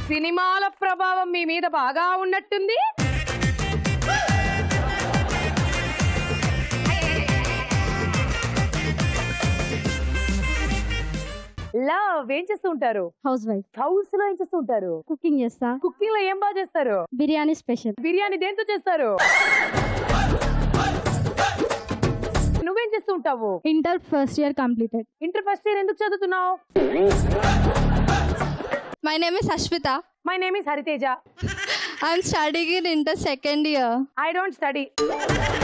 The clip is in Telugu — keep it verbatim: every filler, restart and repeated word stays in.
సినిమాల ప్రభావం మీ మీద బాగా ఉన్నట్టుంది. లవ్ ఏం చేస్తూ ఉంటారు? House wife. హౌస్ లో ఏం చేస్తూ ఉంటారు? కుకింగ్ చేస్తా. కుకింగ్ లో ఏం బాగా చేస్తారు? బిర్యానీ స్పెషల్. బిర్యానీ దేంతో చేస్తారు? నువ్వేం చేస్తూ ఉంటావు? Inter first year completed. Inter first year ఎందుకు చదువుతున్నావు? My name is Ashwitha. My name is Hariteja. I'm studying in inter second year. I don't study.